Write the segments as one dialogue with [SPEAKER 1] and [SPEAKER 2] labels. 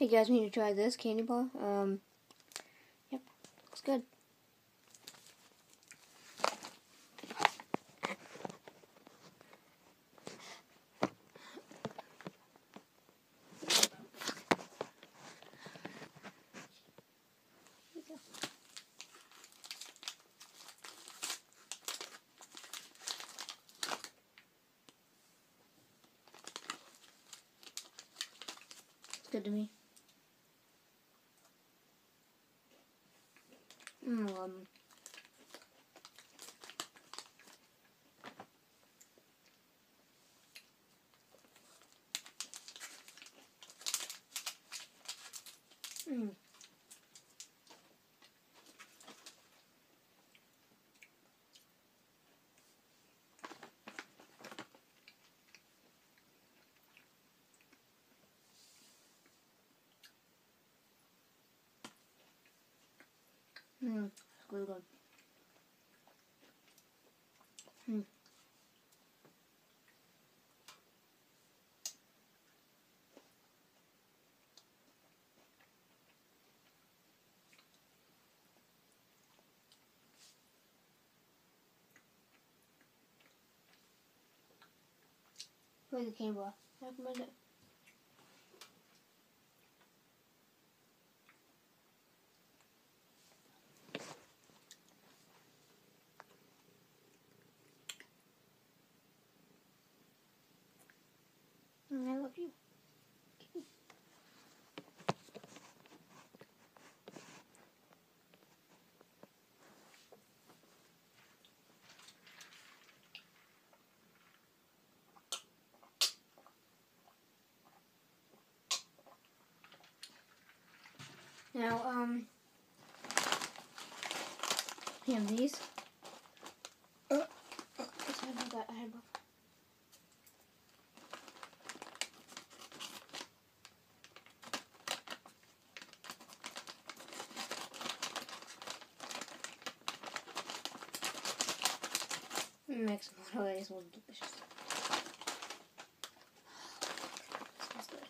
[SPEAKER 1] Hey guys, we need to try this candy bar. Yep, looks good. It's good to me. It's really good. Really good candy bar. I recommend it. I love you. Now, we have these. Sorry about that. I had both. Makes a lot of ways more delicious. Smells good.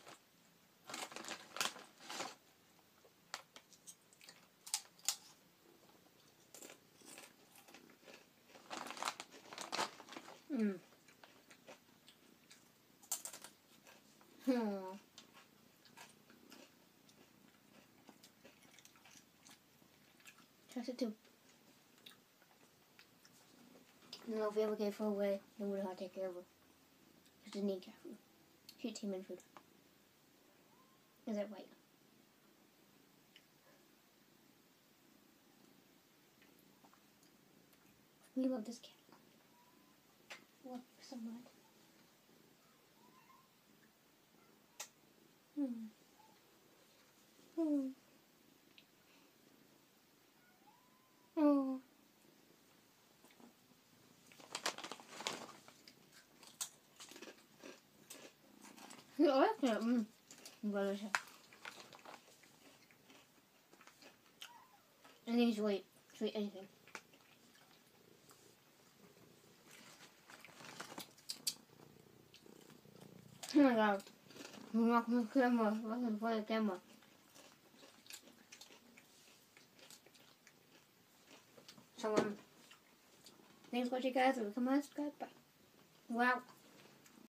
[SPEAKER 1] Trust it too. No, if we ever gave her away, then we'd have to take care of her. She doesn't need cat food. She eats human food. Is that right? We love this cat. Love her so much. Oh. I like it. Delicious. Anything sweet. Sweet anything. Oh my god. I'm not going to camera. I'm not going to play the camera. So, thanks for watching guys. If you come on, subscribe. Bye. Wow.